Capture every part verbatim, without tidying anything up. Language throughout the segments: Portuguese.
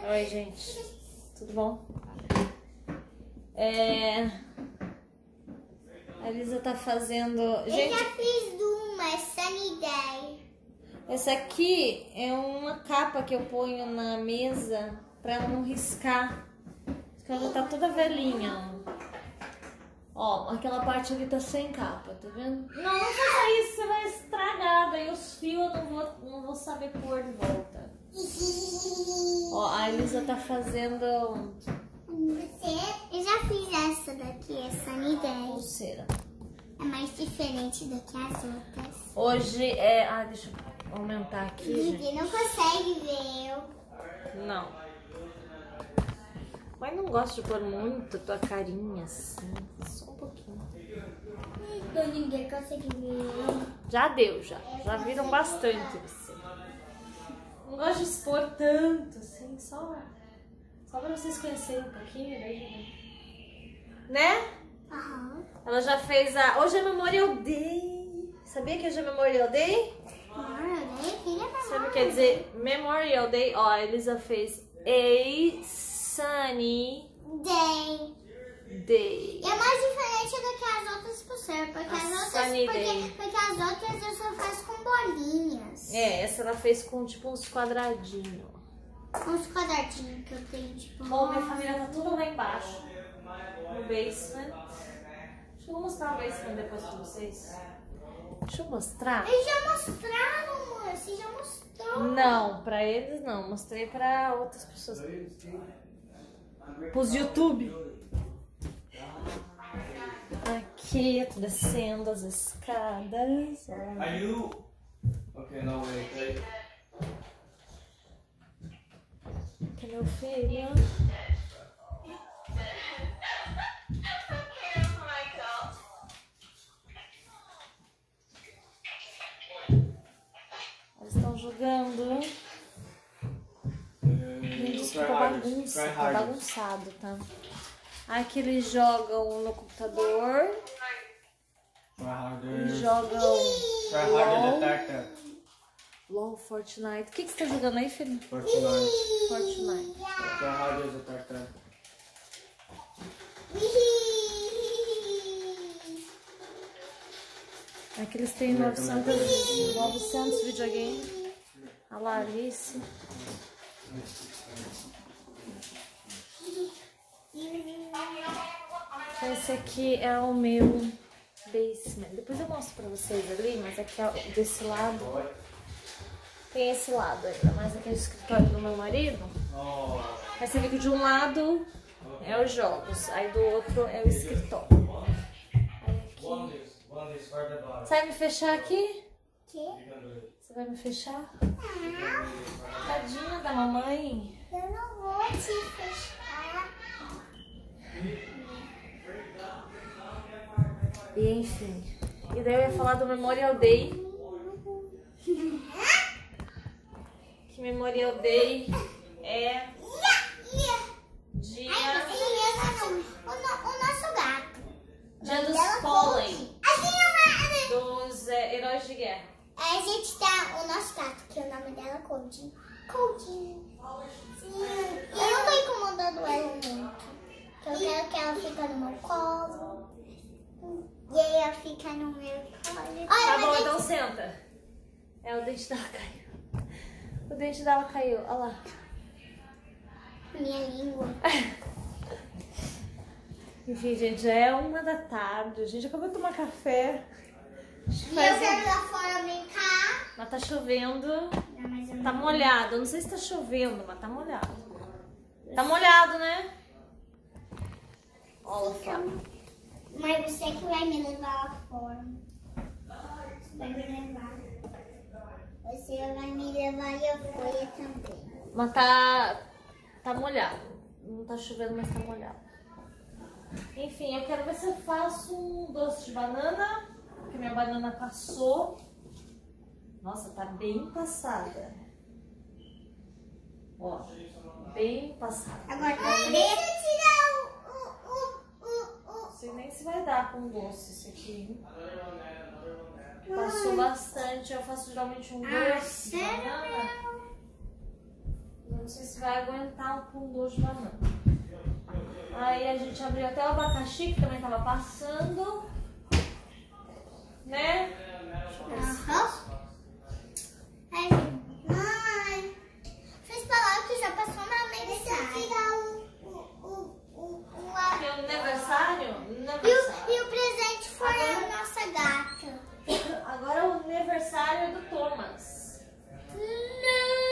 Oi, gente. Tudo bom? É... A Elisa tá fazendo... Gente, eu já fiz uma, é Sunny Day. Essa aqui é uma capa que eu ponho na mesa pra ela não riscar. Porque ela já tá toda velhinha. Ó, aquela parte ali tá sem capa, tá vendo? Não, não faça isso, você vai estragar. Daí os fios eu não vou, não vou saber pôr de volta. Ó, a Elisa tá fazendo... Você? Eu já fiz essa daqui, é Sunny Day. Pulseira. É mais diferente do que as outras. Hoje é... Ah, deixa eu aumentar aqui, Ninguém gente. não consegue ver eu. Não. Mas não gosto de pôr muito tua carinha assim. Só um pouquinho. Então ninguém consegue ver eu. Já deu, já. Já viram bastante você. Não gosto de expor tanto, assim, só... Só pra vocês conhecerem um pouquinho, né? Aham. Ela já fez a... Hoje é Memorial Day. Sabia que hoje é Memorial Day? Memorial Day? Quem é Sabe o que quer dizer Memorial Day? Ó, a Elisa fez a Sunny Day. Day. E é mais diferente do que as outras pulseiras, porque A as outras, Sunny Day. porque, porque as outras eu só faço com bolinhas. É, essa ela fez com tipo uns quadradinhos. Uns quadradinhos que eu tenho, tipo... Bom, minha família tá tudo lá embaixo, no basement. Deixa eu mostrar o basement depois pra vocês. Deixa eu mostrar. Eles já mostraram, amor. Você já mostrou. Não, pra eles não. Mostrei pra outras pessoas. Pros YouTube. Aqui, eu tô descendo as escadas. Are you? Okay, no wait. wait. Aqui é meu filho. Eles estão jogando. Gente, isso ficou bagunça, tá bagunçado, tá? Aqui eles jogam no computador. Try harder. Eles jogam Try harder to attack that. LOL, Fortnite. O que, que você tá jogando aí, filho? Fortnite. Fortnite. Try harder to attack that. Aqui eles têm novecentos, novecentos videogames. A Larissa. Esse aqui é o meu basement. Depois eu mostro pra vocês ali, mas aqui é desse lado. Tem esse lado ainda, mas aqui é o escritório do meu marido. Oh. Aí você vê que de um lado é os jogos, aí do outro é o escritório. Aí aqui... One is, one is for the bottom. Você vai me fechar aqui? Que? You can do it. Você vai me fechar? Ah, Tadinha da mamãe. eu não vou te fechar. E enfim. E daí eu ia falar do Memorial Day. Que Memorial Day é dia, Ai, você o, no, o nosso gato. dia dos Dela Fallen, Cody. Assim, dos é, heróis de guerra. a gente tá o nosso gato, que o nome dela é Cody. Cody. Sim, eu não tô incomodando ela muito. Que eu quero que ela fique no meu colo. E aí ela fica no meu colo. Tá Olha, bom, mas então senta. É, o dente dela caiu. O dente dela caiu, olha lá. minha língua. Enfim, gente, já é uma da tarde. A gente acabou de tomar café. E eu Faz um- quero lá fora brincar. Mas tá chovendo. Não, mas eu Tá não- molhado. Eu não sei se tá chovendo, mas tá molhado. Tá molhado, né? Olha só. Mas você que vai me levar lá fora. Você vai me levar. Você vai me levar e eu vou também. Mas tá, tá molhado. Não tá chovendo, mas tá molhado. Enfim, eu quero ver se eu faço um doce de banana. Porque minha banana passou. Nossa, tá bem passada. Ó, bem passada. Agora tá preto. tirar o, o, o, o, Não sei nem se vai dar com doce esse aqui, hein? Passou bastante. Eu faço geralmente um Ah, doce de sério? banana. Não sei se se vai aguentar um pão doce de banana. Aí a gente abriu até o abacaxi, que também tava passando. Né? Aham. Ai, mãe, vocês falaram que já passou meu aniversário. Deixa eu tirar o, o, o, o, a... E o aniversário? E, o, aniversário. e o presente foi Agora... a nossa gata. Agora o aniversário do Thomas. Não!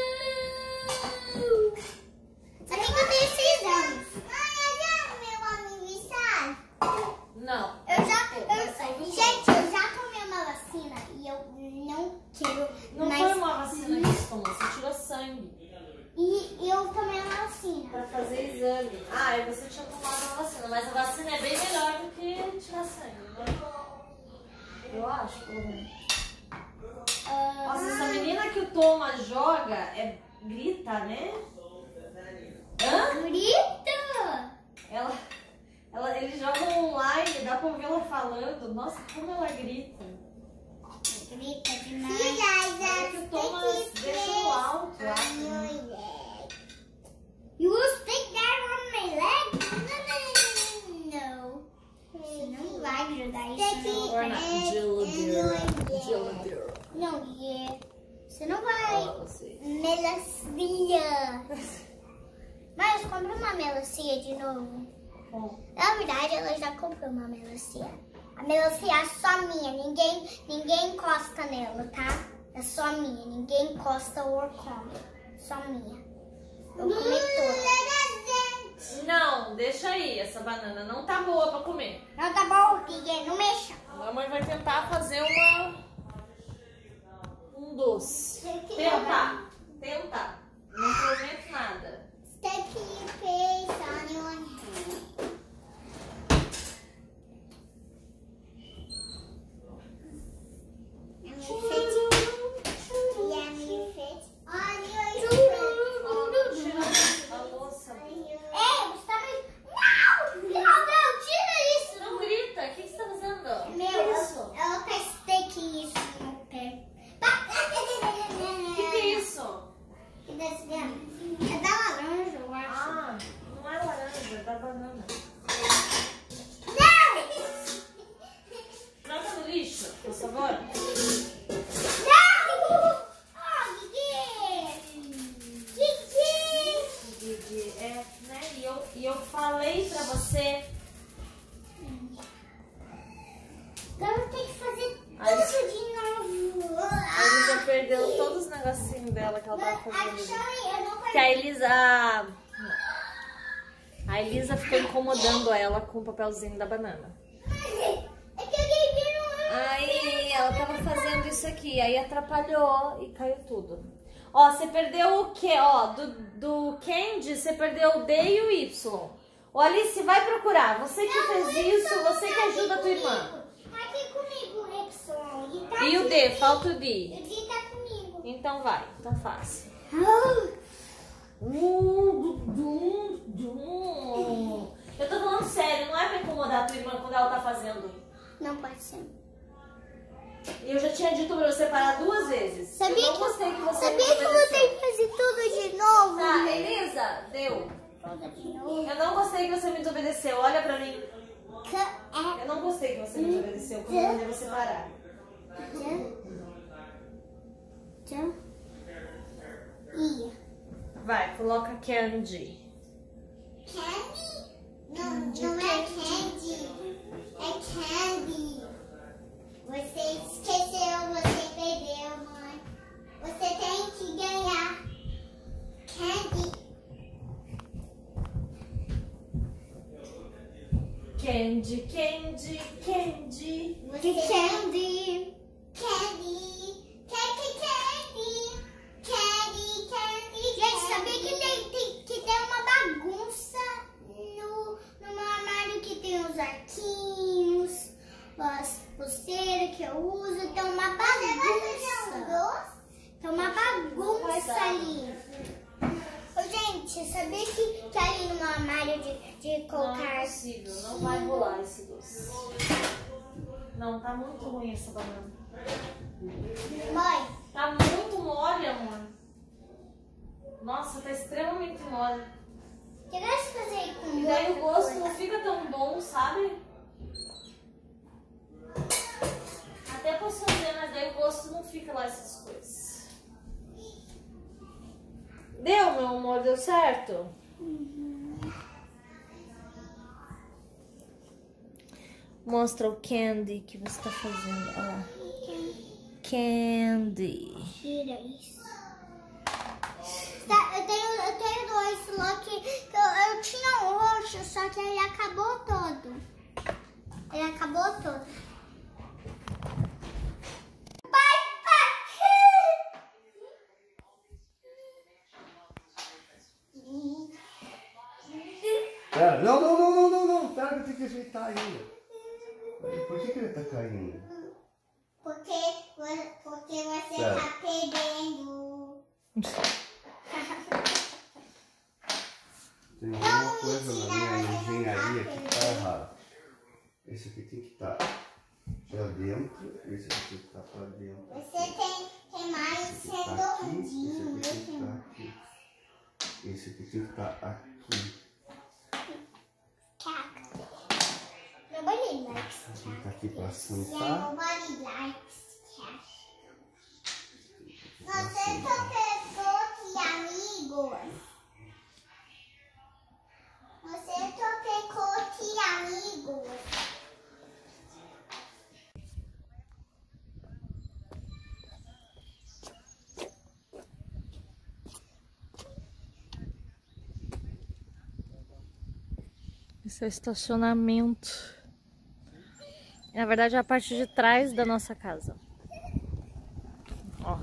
Só que eu tenho seis anos. Mãe, já é meu aniversário? Não. Eu já, eu, gente, eu já tomei uma vacina e eu não quero. Não mas, foi uma vacina que você tomou, você tirou sangue E eu tomei uma vacina. pra fazer exame. Ah, e você tinha tomado uma vacina, mas a vacina é bem melhor do que tirar sangue, né? Eu acho, pelo menos. Uh, Nossa, essa menina que o Thomas joga é grita, né? Hã? Grita! Ela, ela, ele joga online, dá pra ouvir ela falando. Nossa, como ela grita. Grita demais. É que o Thomas deixa no alto, eu acho, né? You will stick that on my leg? Não. Você não vai ajudar isso. Or not. Geladeira. Não, yeah. Você não vai. Fala você. Melancia. Mas compra uma melancia de novo. Bom, Na verdade, ela já comprou uma melancia. A melancia é só minha. Ninguém, ninguém encosta nela, tá? É só minha. Ninguém encosta ou come. Só minha. Eu comi toda. não, deixa aí, essa banana não tá boa pra comer. Não tá bom, Guilherme. Não mexa. A mamãe vai tentar fazer uma um doce. Tentar, tentar. Não prometo nada. Sticky face on your hand. And you fit. Yeah, you fit on your A moça. Ei, você tá me... Não! Não, não, tira isso! Não grita, o que que você tá fazendo? Meu, que é isso? ela tá sticky isso no pé. O que, que é isso? É da laranja, eu acho. Ah, não é laranja, é da banana. Não! Joga no lixo, por favor. Não! Oh, Guigui! Guigui! Didi, é, né? E eu, e eu falei pra você. Agora eu tenho que fazer Ai, tudo de novo. A Elisa perdeu todos os negocinhos dela que ela tava fazendo. Actually, eu não Que a Elisa. A, a Elisa ficou incomodando ela com o papelzinho da banana. É que alguém virou. Aí ela tava fazendo isso aqui, aí atrapalhou e caiu tudo. Ó, você perdeu o quê? Ó, do, do Candy, você perdeu o D e o Y. Ô, Alice, vai procurar. Você que fez isso, você que ajuda a tua irmã. Tá aqui comigo, o Y. E, tá E o aqui. D, falta o O D. D tá comigo. Então vai, então faz. Ah. Eu tô falando sério, não é pra incomodar a tua irmã quando ela tá fazendo. Não pode ser. E eu já tinha dito pra você parar duas vezes. Sabia eu não que, gostei que você sabia me que eu vou obedeceu. ter que fazer tudo de novo? Tá, Elisa, deu. Tudo de novo. Eu não gostei que você me desobedeceu. Olha pra mim. Que é Eu não gostei que você me desobedeceu quando eu mandei você parar. Tchau. I. Vai, coloca Candy. Candy? Não, não é candy. É candy. Você esqueceu, você perdeu, mãe. Você tem que ganhar. Candy. Candy, Candy, Candy. Você candy. Candy. Candy, candy. Candy, candy. Gente, sabia que tem, tem, que tem uma bagunça no, no meu armário que tem os arquinhos, as pulseiras que eu uso. Tem uma bagunça. Tem uma bagunça ali. Ô, gente, sabia que, que ali no meu armário de, de Não colocar... é possível, não vai rolar esse doce. Não, tá muito ruim essa banana. Mãe, Tá muito mole, amor. Nossa, tá extremamente mole. Você gosta de fazer com E daí o gosto coisa? não fica tão bom, sabe? Até posso fazer, mas daí o gosto não fica lá essas coisas. Deu, meu amor? Deu certo? Uhum. Mostra o candy que você tá fazendo. Olha lá. Candy. Tira isso. Tá, eu, tenho, eu tenho dois lá que, que eu, eu tinha um roxo, só que ele acabou todo. Ele acabou todo. Pai, pai! Pera, não, não, não, não, não, não. Pera que eu tenho que ajeitar ainda. Por que, que ele tá caindo? Porque, porque você Pera. tá perdendo. Tem alguma coisa na minha engenharia que tá errada. Esse aqui tem que estar pra dentro, esse aqui tem que estar pra dentro. Você tem, tem mais Esse aqui tá aqui, esse redondinho. aqui tem que estar aqui. Esse aqui tem que estar aqui. Nobody likes Esse aqui tá aqui pra Yeah, sentar. nobody likes cat. Esse aqui pra Você só sentar. pegou que amigos. Você só pegou que amigos. Esse é o estacionamento. Na verdade é a parte de trás da nossa casa. Ó.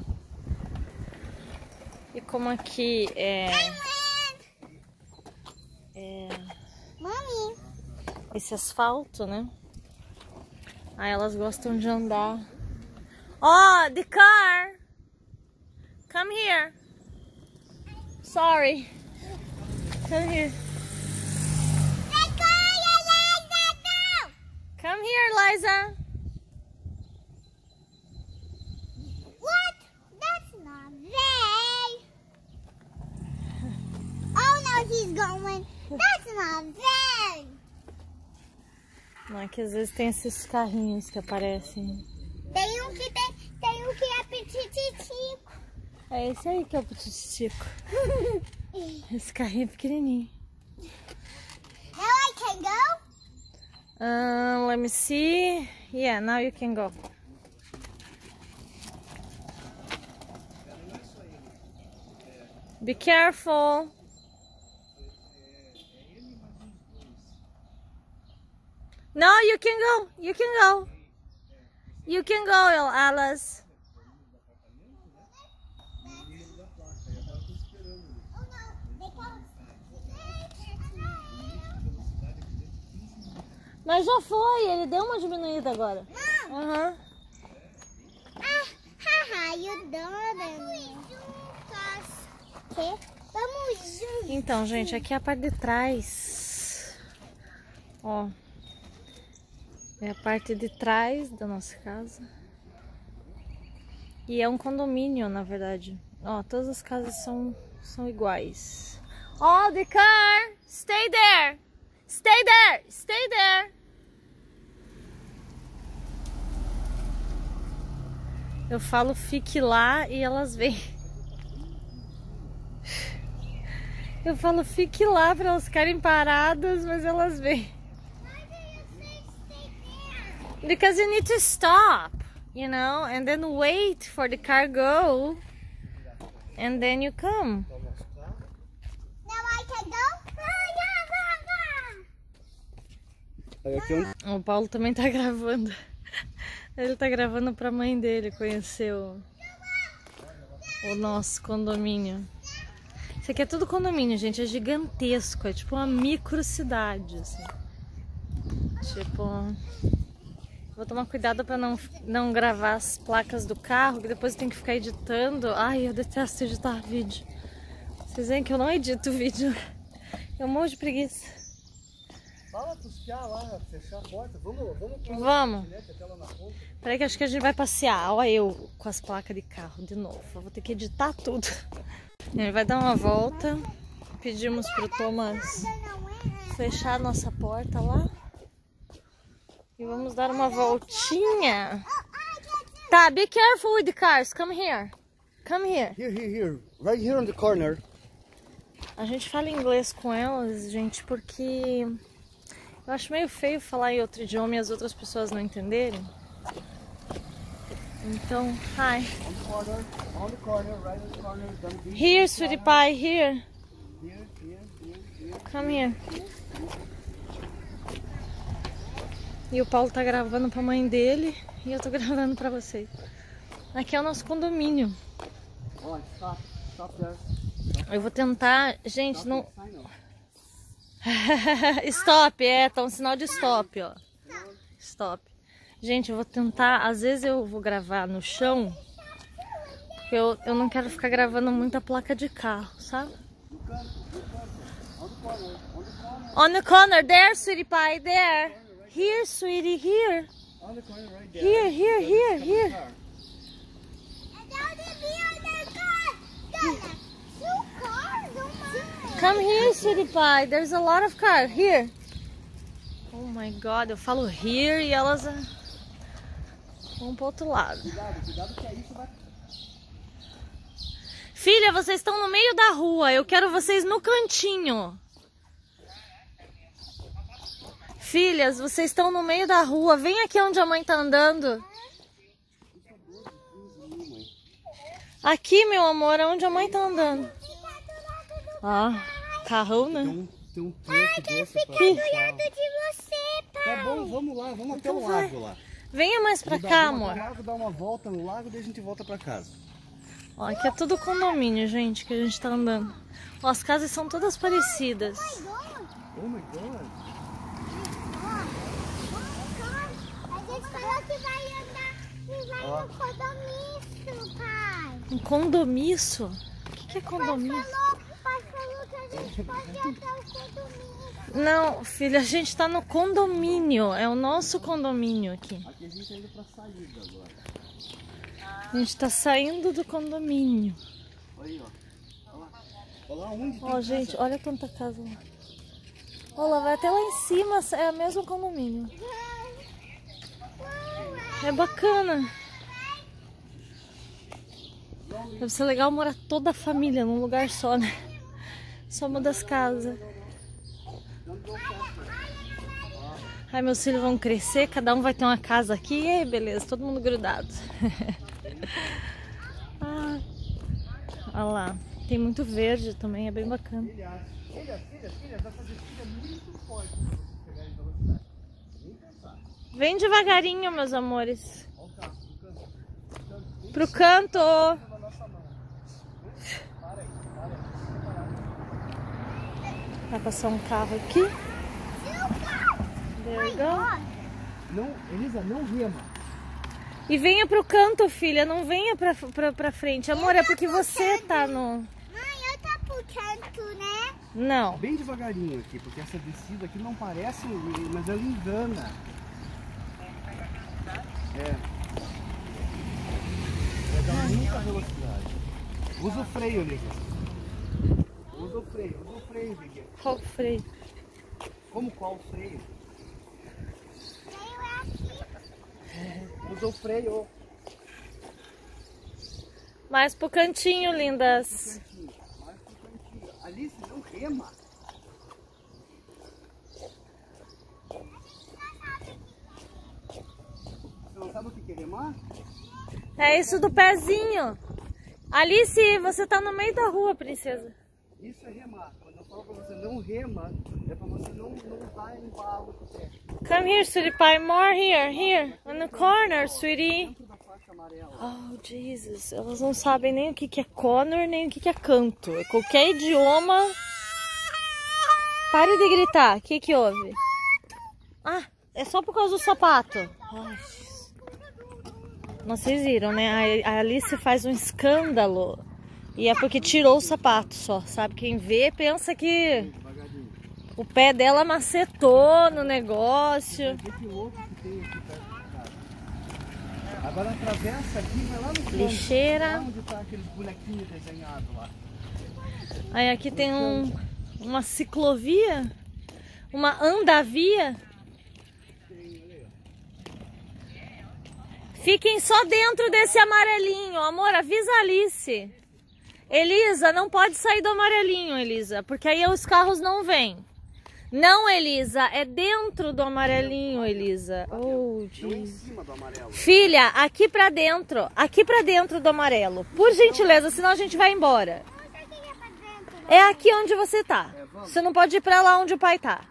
E como aqui é, é Mami. esse asfalto, né? Aí elas gostam de andar. Oh, the car! Come here! Sorry! Come here! Come here, Liza! What? That's not they. Oh no, he's going. That's not they. Não é que às vezes tem esses carrinhos que aparecem. Tem um que tem, tem um que é petititico. É esse aí que é o Pititico. Esse carrinho é pequenininho. Now I can go. Uh, let me see. Yeah, now you can go. Be careful. No, you can go. You can go. You can go, Alice. Oh no, they can't. Mas já foi, ele deu uma diminuída agora. Não. Aham. Ah, haha, you done. Que? Vamos juntos. Então, gente, aqui é a parte de trás. Ó. É a parte de trás da nossa casa. E é um condomínio, na verdade. Ó, todas as casas são, são iguais. Ó, the car! Stay there! Stay there! Stay there! Eu falo fique lá e elas vêm. Eu falo fique lá para elas ficarem paradas, mas elas vêm. Because you need to stop, you know, and then wait for the car go, and then you come. Now I can go. Aí aqui onde... O Paulo também tá gravando. Ele tá gravando pra mãe dele conhecer o, o nosso condomínio. Isso aqui é tudo condomínio, gente. É gigantesco. É tipo uma micro cidade, assim. Tipo... Vou tomar cuidado pra não, não gravar as placas do carro, que depois eu tenho que ficar editando. Ai, eu detesto editar vídeo. Vocês veem que eu não edito vídeo. Eu morro de preguiça. Fala pros piá lá, fechar a porta. Vamos, vamos. Vamos. Peraí que acho que a gente vai passear. Olha eu com as placas de carro de novo. Eu vou ter que editar tudo. Ele vai dar uma volta. Pedimos pro Thomas fechar a nossa porta lá. E vamos dar uma voltinha. Tá, be careful with the cars. Come here. Come here. Here, here, here. Right here on the corner. A gente fala inglês com elas, gente, porque eu acho meio feio falar em outro idioma e as outras pessoas não entenderem. Então, hi. On the corner, on the corner, right on the corner. Don't be Here, sweetie pie, here. here, here, here, here. Come here. E o Paulo tá gravando pra mãe dele e eu tô gravando pra vocês. Aqui é o nosso condomínio. Oh, stop, stop there. Eu vou tentar... Gente, Stop não... the sign off. Stop, é, tá um sinal de stop, ó. Stop. Gente, eu vou tentar... Às vezes eu vou gravar no chão. Porque eu, eu não quero ficar gravando muita placa de carro, sabe? On the corner, there, sweetie pie, there. Here, sweetie, here. On the corner, right there. Here, here, here, here. Come here, sweetie pie. There's a lot of cars. Here. Oh my God, eu falo here e elas ah, vão pro outro lado. Cuidado, cuidado que aí você vai... Filha, vocês estão no meio da rua. Eu quero vocês no cantinho. Filhas, vocês estão no meio da rua. Vem aqui onde a mãe tá andando. Aqui, meu amor, onde a mãe tá andando. Ah, carrão, né? Tem um, tem um trecho desse pra Ficar do lado de você, pai. Tá bom, vamos lá, vamos até Então o vai. lago lá. Venha mais pra Vamos cá, dar uma- amor. Lago, dar uma volta no lago, daí a gente volta pra casa. Ó, aqui é tudo condomínio, gente, que a gente tá andando. Ó, as casas são todas parecidas. Oh my God. A gente falou que vai andar e vai Ó. no condomínio, pai. Um condomício? O que, que é condomínio? Falou, o pai falou que a gente pode ir até o condomínio. Não, filha, a gente tá no condomínio. É o nosso condomínio aqui. Aqui a gente tá indo pra saída agora. A gente tá saindo do condomínio. Olha aí, ó. Olha lá. Olha lá onde tem Ó, gente, olha quanta casa lá. Ó, lá vai até lá em cima, é o mesmo condomínio. É bacana. Deve ser legal morar toda a família num lugar só, né? Só muda as casas. Ai, meus filhos vão crescer, cada um vai ter uma casa aqui. E aí, beleza, todo mundo grudado. Ah, olha lá, tem muito verde também, é bem bacana. Filhas, filhas, filhas, filhas, essa descida é muito forte pra vocês pegarem velocidade. Nem pensar. Vem devagarinho, meus amores. Olha o carro, pro canto. Pro canto. Na nossa mão. Para aí, para aí. Vai passar um carro aqui. There we go. Não, Elisa, não rema. E venha pro canto, filha. Não venha pra, pra, pra frente. Amor, é porque você tá no... Mãe, eu tá pro canto, né? Não. Bem devagarinho aqui, porque essa descida aqui não parece, mas ela engana. É. Vai dar muita velocidade. Usa o freio, Elisa. Usa o freio, usa o freio, Biguinha. Qual o freio? Como qual o freio? Veio aqui. Usa o freio. Mais pro cantinho, lindas. Cantinho, mais pro cantinho. Alice, não rema. Você não sabe o que é remar? É isso do pezinho. Alice, você tá no meio da rua, princesa. Isso é remar. Quando eu falo pra você não rema, é pra você não, não dar embalo com o pé. Come here, sweetie pie. More here, here. On the corner, sweetie. Dentro da faixa amarela. Oh, Jesus. Elas não sabem nem o que que é corner, nem o que que é canto. É qualquer idioma. Pare de gritar. O que que houve? Ah, é só por causa do sapato. Ai, Jesus. Vocês viram, né? A Alice faz um escândalo. E é porque tirou o sapato só, sabe? Quem vê pensa que Devagarinho. o pé dela macetou no negócio. Vê que louco que tem aqui perto de casa. Agora atravessa aqui e vai lá no fundo. Lixeira. Lá onde tá aqueles bonequinhos desenhados lá. Aí aqui tem um, uma ciclovia, uma andavia. Fiquem só dentro desse amarelinho, amor, avisa a Alice. Elisa, não pode sair do amarelinho, Elisa, porque aí os carros não vêm. Não, Elisa, é dentro do amarelinho, Elisa. Oh, Jesus. Filha, aqui pra dentro, aqui pra dentro do amarelo. Por gentileza, senão a gente vai embora. É aqui onde você tá. Você não pode ir pra lá onde o pai tá.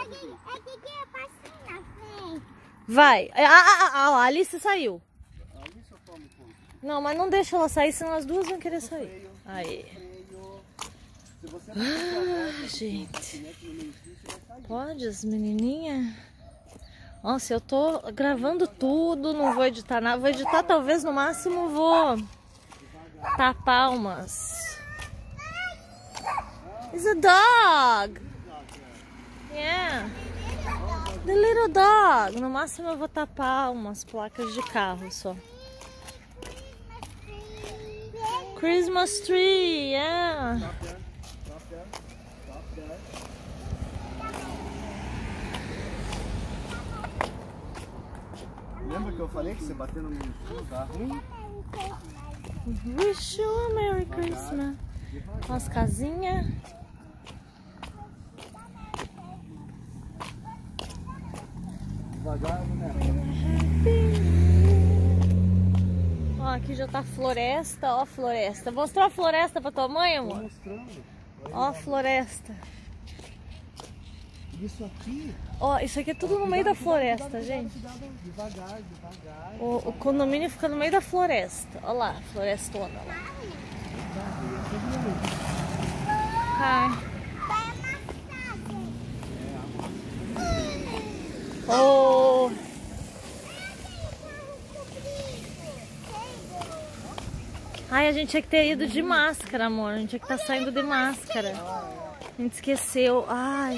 Vai. Ah, ah, ah, a Alice saiu. Não, mas não deixa ela sair, senão as duas vão querer sair. Aí. Ah, gente. Pode, as menininhas? Nossa, eu tô gravando tudo, não vou editar nada. Vou editar, talvez, no máximo, vou tapar umas... It's a dog! Yeah! The little dog! No máximo eu vou tapar umas placas de carro só. Christmas tree! Yeah! Lembra que eu falei que você bateu no meu carro ruim? Wish you a Merry Christmas! As casinhas. Devagar, né? Ó, aqui já tá floresta, ó a floresta. Mostrou a floresta pra tua mãe, amor? Tô mostrando. Ó a floresta. Isso aqui? Ó, isso aqui é tudo no meio da floresta, gente. Devagar, devagar. O, o condomínio fica no meio da floresta. Ó lá, florestona lá. Ai. Oh. Ai, a gente tinha que ter ido de máscara, amor. A gente tinha que estar saindo de máscara. A gente esqueceu. Ai.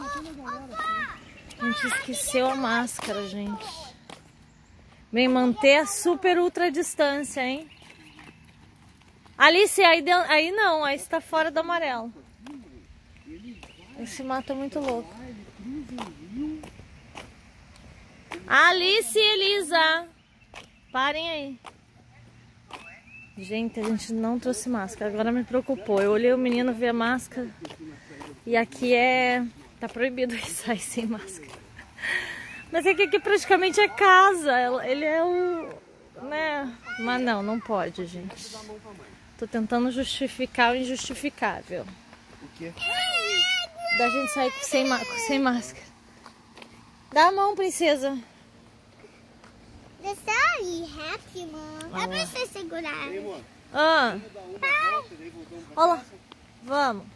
A gente esqueceu a máscara, gente. Bem, manter a super ultra distância, hein? Alice, aí, deu, aí não, aí está fora do amarelo. Esse mato é muito louco. Alice e Elisa, parem aí. Gente, a gente não trouxe máscara, agora me preocupou. Eu olhei o menino ver a máscara e aqui é... tá proibido sair sem máscara. Mas é que aqui praticamente é casa, ele é o... né? Mas não, não pode, gente. Tô tentando justificar o injustificável. O quê? Da gente sair sem, sem máscara. Dá a mão, princesa. Deixa aí, happy, mano. É pra você segurar. Ah. Olha lá. Vamos.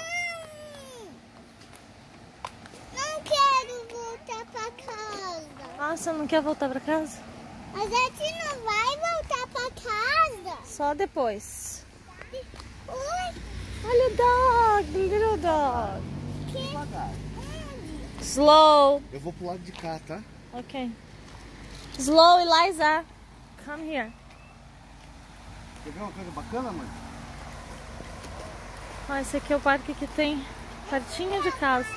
Não, não quero voltar pra casa. Ah, você não quer voltar pra casa? A gente não vai voltar pra casa. Só depois. Oi. Olha o dog, little dog. Que? Devagar. Slow. Eu vou pro lado de cá, tá? Ok. Slow, Eliza. Come here. Quer ver uma coisa bacana, mãe? Ah, esse aqui é o parque que tem pertinho de casa.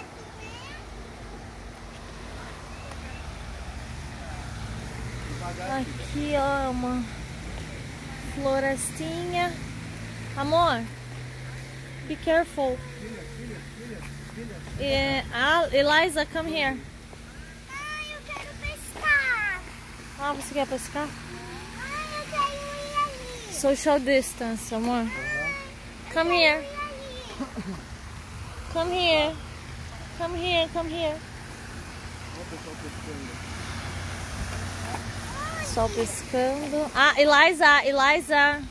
Aqui, ó, uma florestinha. Amor, be careful. É, ah, Eliza, come here. Ai, eu quero pescar. Ah, você quer pescar? Ai, eu quero ir ali. Social distance, amor. Come here. Come here. Come here, come here. Sol pescando. Ah, Eliza, Eliza.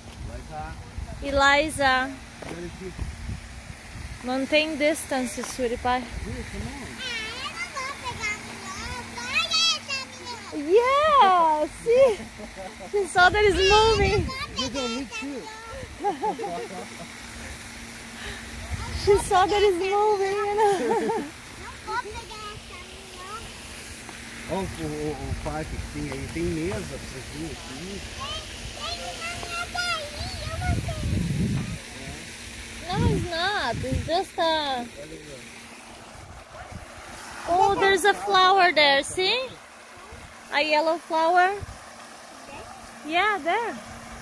Eliza. Mantém distância, sweetie pie. Ah, eu não vou pegar a minha. Olha essa minha. Yeah, see? She saw that it's moving. She saw that it's moving, you know. Não vou pegar essa minha. Olha o, o, o parque que tem aí. Tem mesa pra vocês virem aqui. Tem uma mesa aí, eu não sei. No, it's not. It's just a... Oh, there's a flower there, see? A yellow flower. Yeah, there.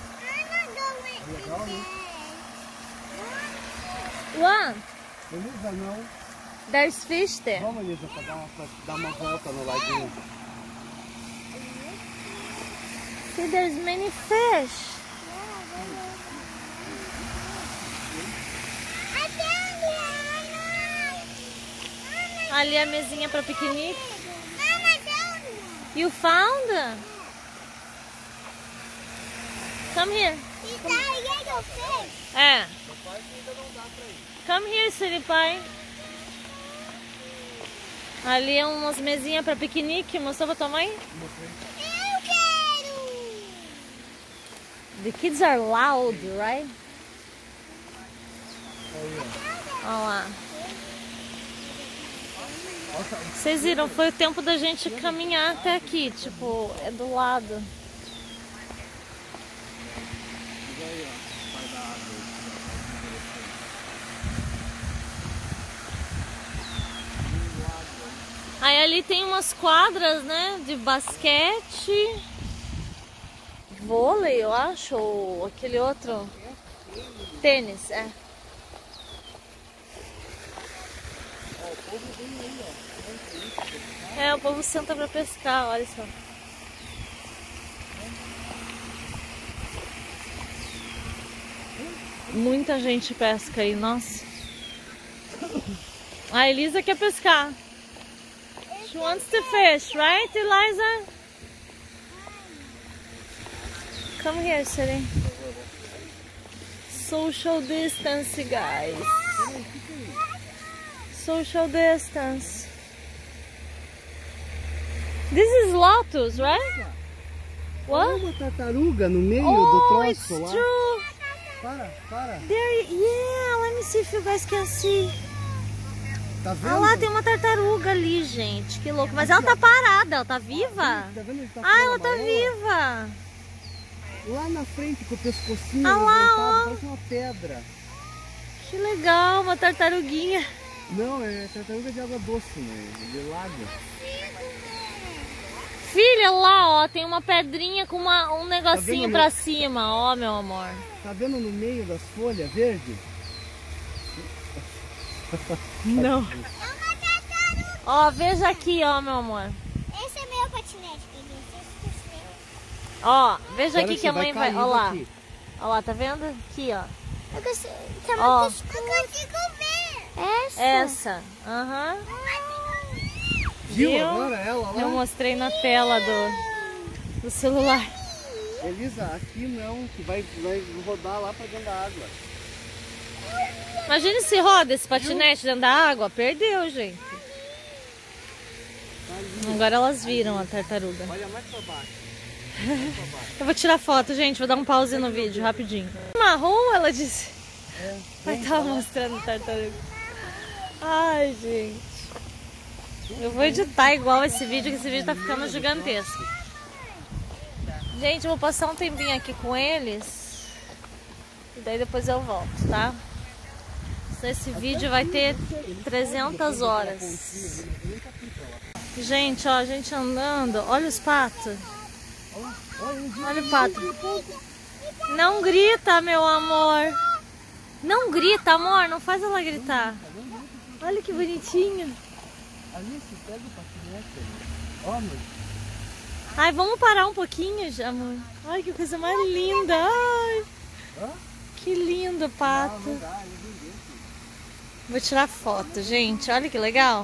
What? Elisa, não. There's fish there. Vamos, Elisa, pra dar, pra dar uma volta no laguinho. See, there's many fish. Ali a mesinha para piquenique. You found? Come here. É. Come here, Siri pai. Ali é umas mesinhas para piquenique. Mostrou pra tua mãe? Eu quero! The kids are loud, right? Olha lá. Vocês viram? Foi o tempo da gente caminhar até aqui. Tipo, é do lado. Aí ali tem umas quadras, né? De basquete. Vôlei, eu acho. Ou aquele outro. Tênis, é. É, o povo senta pra pescar, olha só. Muita gente pesca aí, nossa. A Elisa quer pescar. She wants to fish, right, Eliza? Come here, Siri. Social distance, guys. Social distance. This is lotus, right? What? Uma tartaruga no meio oh, do troço it's lá. True. Para, para. There, yeah, let me see if you guys can see. Tá vendo? Ah lá, tem uma tartaruga ali, gente. Que louco. Mas ela tá parada, ela tá viva? Tá vendo? Ele tá Ah, com ela a tá amarela. viva. Lá na frente com o pescocinho Ah lá, levantado, ó. parece uma pedra. Que legal, uma tartaruguinha. Não, é tartaruga de água doce, né? De lago. Filha, lá, ó, tem uma pedrinha com uma, um negocinho Tá pra no... cima, ó, meu amor. Tá vendo no meio das folhas verde? Não. Ó, veja aqui, ó, meu amor. Esse é meu patinete, bebê. Ó, veja Agora aqui que a mãe vai. Ó lá. aqui. Ó lá, tá vendo? Aqui, ó. Eu consigo, tá Ó. muito escuro. Eu consigo ver. Essa? Essa. Aham. Viu Viu? agora ela lá? Eu mostrei na tela do, do celular. Elisa, aqui não, que vai, vai rodar lá pra dentro da água. Imagine se roda esse patinete dentro da água. Perdeu, gente. Tá ali. Agora elas viram a tartaruga. Olha mais pra baixo. Eu vou tirar foto, gente. Vou dar um pause no vídeo, rapidinho. Marrom, ela disse. É, Vai estar mostrando a tartaruga. Ai, gente. Eu vou editar igual esse vídeo, que esse vídeo tá ficando gigantesco. Gente, eu vou passar um tempinho aqui com eles. E daí depois eu volto, tá? Esse vídeo vai ter trezentas horas. Gente, ó, a gente andando. Olha os patos. Olha o pato. Não grita, meu amor. Não grita, amor. Não faz ela gritar. Olha que bonitinho. Ali se pega o patinete. Ó, meu. Ai, vamos parar um pouquinho, amor. Ai, que coisa mais linda. Ai, que lindo, pato. Vou tirar foto, gente. Olha que legal.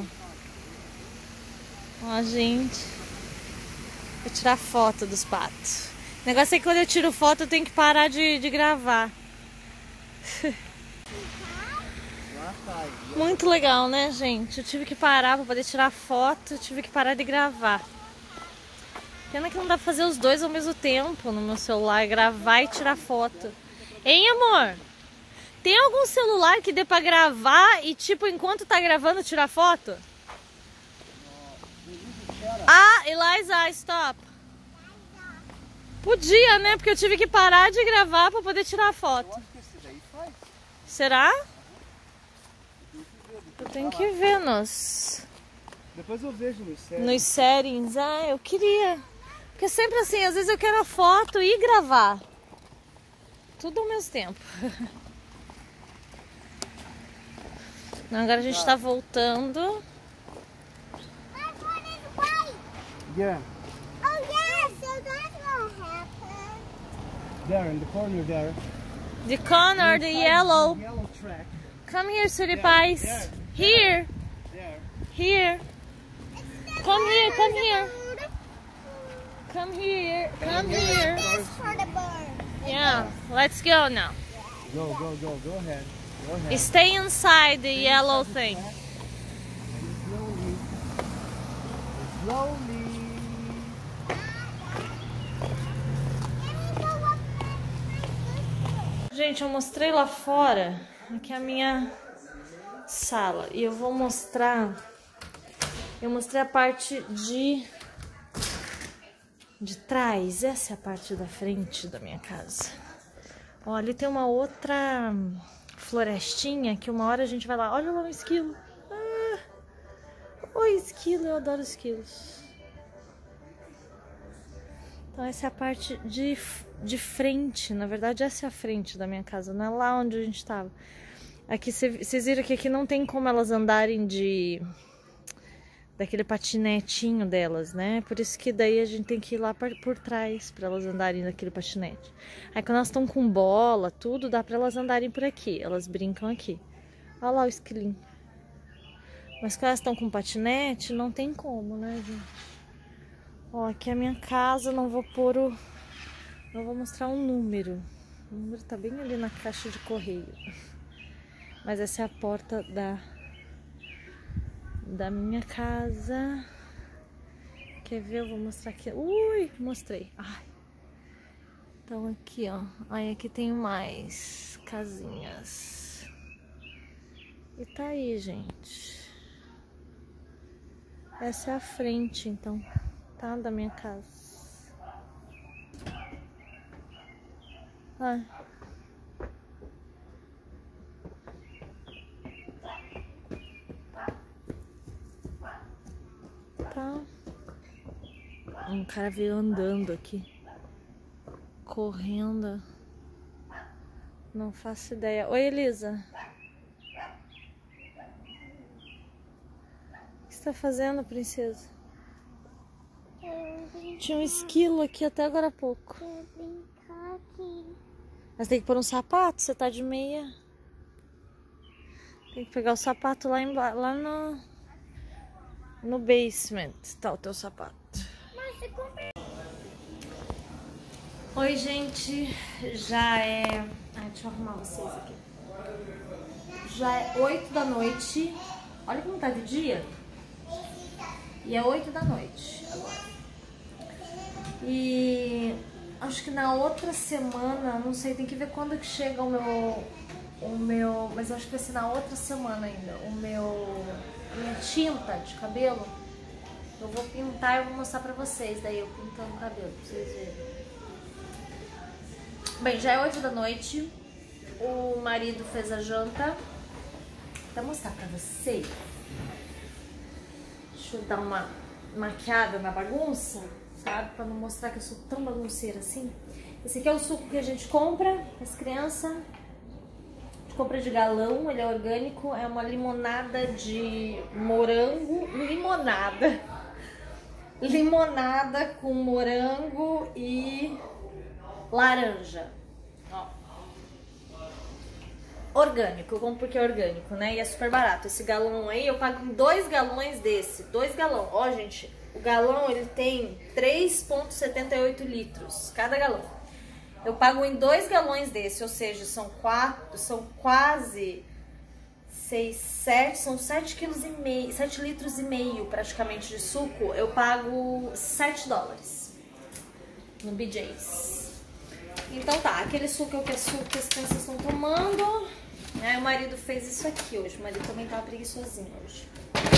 Ó, gente. Vou tirar foto dos patos. O negócio é que quando eu tiro foto eu tenho que parar de, de gravar. Muito legal, né, gente? Eu tive que parar para poder tirar foto. Eu tive que parar de gravar. Pena que não dá pra fazer os dois ao mesmo tempo no meu celular. Gravar e tirar foto. Hein, amor? Tem algum celular que dê pra gravar e, tipo, enquanto tá gravando, tirar foto? Ah, Eliza, stop. Podia, né? Porque eu tive que parar de gravar pra poder tirar foto. Eu acho que esse daí faz. Será? Tem que ver nos, Depois eu vejo nos séries. nos settings. Ah, eu queria. Porque sempre assim, às vezes eu quero a foto e gravar. Tudo ao mesmo tempo. Agora a gente tá voltando. Yeah. Oh yeah, so that's what happened. There, in the corner there. The corner, the yellow. Yellow track. Come here, sweetie pies. Here, There. here. Come here, come here. Come here, come here. That's for the bird. Yeah, let's go now. Go, go, go. Go ahead. Go ahead. Stay inside the yellow thing. Slowly. Slowly. Gente, eu mostrei lá fora. Aqui é a minha sala. E eu vou mostrar... Eu mostrei a parte de... De trás. Essa é a parte da frente da minha casa. Ó, ali tem uma outra florestinha que uma hora a gente vai lá. Olha lá um esquilo. Ah, oi, esquilo. Eu adoro esquilos. Então essa é a parte de, de frente. Na verdade, essa é a frente da minha casa. Não é lá onde a gente tava. Aqui, vocês viram que aqui não tem como elas andarem de... Daquele patinetinho delas, né? Por isso que daí a gente tem que ir lá por, por trás pra elas andarem naquele patinete. Aí quando elas estão com bola, tudo, dá pra elas andarem por aqui. Elas brincam aqui. Olha lá o esquilinho. Mas quando elas estão com patinete, não tem como, né, gente? Ó, aqui é a minha casa, não vou pôr o... Não vou mostrar um número. O número tá bem ali na caixa de correio. Mas essa é a porta da... da minha casa. Quer ver? Eu vou mostrar aqui. Ui, mostrei. Ai. Então aqui, ó. Aí aqui tem mais casinhas. E tá aí, gente. Essa é a frente, então, tá? Da minha casa. Ai. Tá. Um cara veio andando aqui. Correndo. Não faço ideia. Oi, Elisa. O que você tá fazendo, princesa? Tinha um esquilo aqui até agora há pouco. Mas tem que pôr um sapato, você tá de meia. Tem que pegar o sapato lá, embaixo, lá no, no basement. Tá o teu sapato. Oi, gente. Já é... Ai, deixa eu arrumar vocês aqui. Já é oito da noite. Olha como tá de dia. E é oito da noite agora. E acho que na outra semana, não sei, tem que ver quando que chega o meu, o meu, mas acho que vai ser na outra semana ainda, o meu, a minha tinta de cabelo. Eu vou pintar e eu vou mostrar pra vocês, daí eu pintando o cabelo, pra vocês verem. Bem, já é oito da noite, o marido fez a janta. Vou mostrar pra vocês. Deixa eu dar uma maquiada na bagunça, sabe? Pra não mostrar que eu sou tão bagunceira assim. Esse aqui é o suco que a gente compra as crianças. A gente compra de galão, ele é orgânico. É uma limonada de morango. Limonada. Limonada com morango e laranja. Ó. Orgânico, eu compro porque é orgânico, né? E é super barato. Esse galão aí, eu pago dois galões desse. Dois galões. Ó, gente, o galão, ele tem três vírgula setenta e oito litros, cada galão. Eu pago em dois galões desse, ou seja, são quatro, são quase seis, sete, são sete quilos e meio, sete litros e meio praticamente de suco. Eu pago sete dólares no B J's. Então tá, aquele suco é o que é suco que as crianças estão tomando. Aí o marido fez isso aqui hoje. O marido também tá preguiçosinho hoje.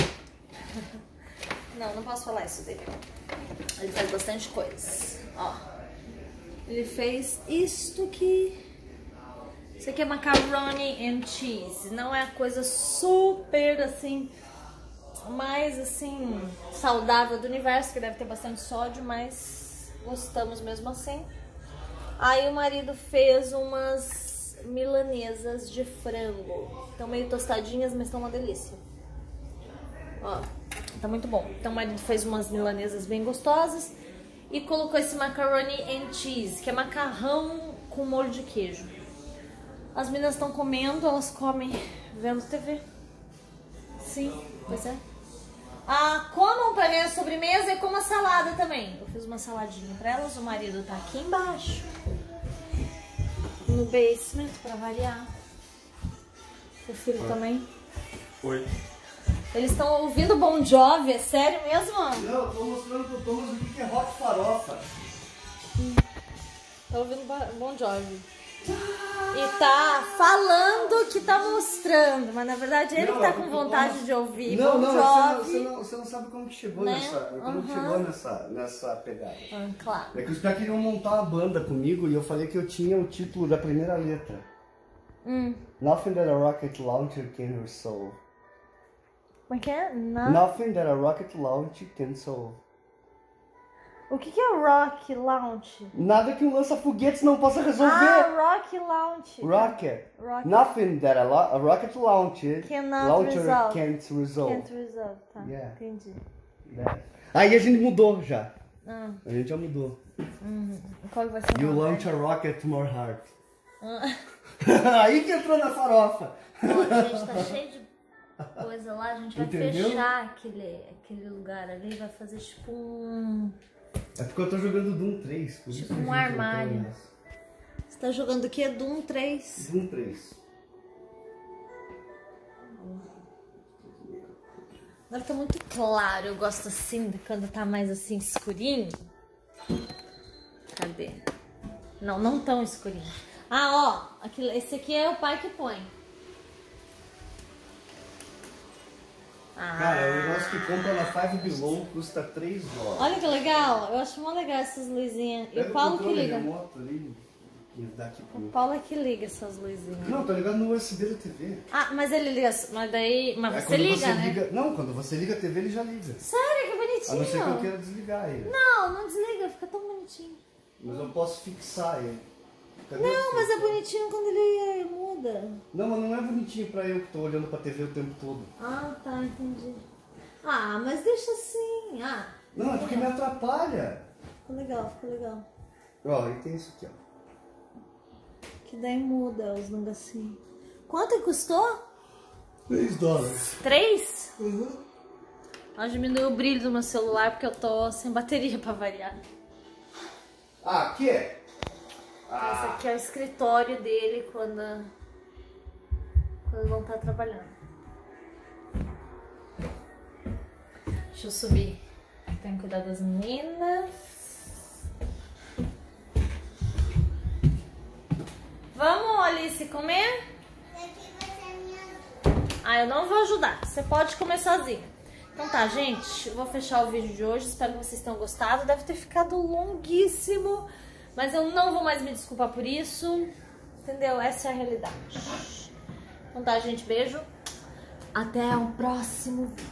Não, não posso falar isso dele. Ele faz bastante coisa. Ó. Ele fez isto aqui. Isso aqui é macaroni and cheese. Não é a coisa super assim, mais assim, saudável do universo, que deve ter bastante sódio, mas gostamos mesmo assim. Aí o marido fez umas milanesas de frango. Estão meio tostadinhas, mas estão uma delícia. Ó, tá muito bom. Então o marido fez umas milanesas bem gostosas e colocou esse macaroni and cheese, que é macarrão com molho de queijo. As meninas estão comendo, elas comem vendo T V. Sim, pois é. Ah, comam pra minha sobremesa e comam salada também. Eu fiz uma saladinha pra elas, o marido tá aqui embaixo, no basement, pra variar. O filho também. Oi. Eles estão ouvindo Bon Jovi, é sério mesmo? Não, eu tô mostrando pro Thomas o que é rock farofa. Tá ouvindo Bon Jovi. E tá falando que tá mostrando, mas na verdade ele Não, que tá é com porque vontade Thomas- de ouvir Não, Bon não, Jovi. você não, você, não, você não sabe como que chegou Né? nessa. Como que Aham. chegou nessa, nessa pegada. Ah, claro. É que os caras queriam montar uma banda comigo e eu falei que eu tinha o título da primeira letra. Hum. Nothing that a rocket launcher can solve. Como é que é? Na... Nothing that a rocket launcher can solve. O que que é Rock Launch? Nada que um lança-foguetes não possa resolver. Ah, Rock Launch. Rocket. Rocket. Nothing that a, lo- a rocket launcher Cannot launcher resolve. can't resolve. Can't resolve, tá. Yeah. Entendi. Yeah. Aí a gente mudou já. Ah, A gente já mudou. hum. Qual que vai ser o You nome? launch a rocket more hard. Ah. Aí que entrou na farofa. Ó, gente, tá cheio de coisa lá. A gente vai Entendeu? fechar aquele, aquele lugar ali. Vai fazer tipo um... É porque eu tô jogando Doom três. Por isso Tipo que a um gente armário. entrou nessa. Você tá jogando o quê? Doom três? Doom três. Agora tá muito claro. Eu gosto assim, de quando tá mais assim, escurinho. Cadê? Não, não tão escurinho. Ah, ó. Aqui, esse aqui é o pai que põe. Ah, Cara, o negócio que compra na Five Below custa três dólares. olha que legal. Eu acho mó legal essas luzinhas. E o Paulo que liga. Remoto ali, que dá aqui pro... O Paulo é que liga essas luzinhas. Não, tá ligado no U S B da T V. Ah, mas ele liga. Mas daí. Mas É você quando liga, você né? liga- Não, quando você liga a T V ele já liga. Sério, que A não ser que eu bonitinho. queira desligar ele. Não, não desliga, fica tão bonitinho. Mas eu posso fixar ele. Cadê Não, você? mas é bonitinho quando ele muda. Não, mas não é bonitinho pra eu que tô olhando pra T V o tempo todo. Ah, tá, entendi. Ah, mas deixa assim. Ah, Não, é porque me atrapalha. ficou legal, ficou legal. Ó, e tem isso aqui, ó. Que daí muda os negocinhos. Quanto que custou? três dólares. Três? Uhum. Ó, diminuiu o brilho do meu celular porque eu tô sem bateria pra variar. Ah, aqui é. Esse aqui é o escritório dele quando, quando vão estar trabalhando. Deixa eu subir. Tem que cuidar das meninas. Vamos, Alice, comer? Aqui vai ser a minha... Ah, eu não vou ajudar. Você pode comer sozinha. Então tá, gente. Eu vou fechar o vídeo de hoje. Espero que vocês tenham gostado. Deve ter ficado longuíssimo. Mas eu não vou mais me desculpar por isso. Entendeu? Essa é a realidade. Então tá, gente. Beijo. Até o próximo vídeo.